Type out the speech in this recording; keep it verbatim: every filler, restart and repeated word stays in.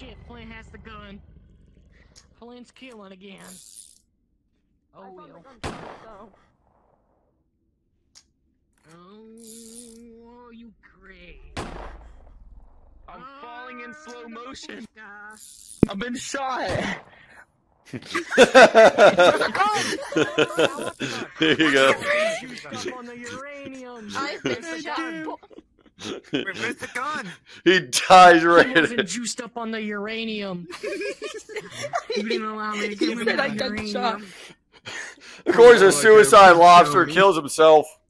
shit, Flint has the gun. Flint's killing again. Oh, I Will. so. Oh, you crazy. I'm falling in slow motion. Uh, I've been shot. There you go. Juiced up on the uranium. I've been shot. Wait, where's the gun? He dies right He in wasn't it. juiced up on the uranium. You didn't allow me to give him said I the got uranium. shot. Of course, Oh, a okay, suicide okay, lobster show me. kills himself.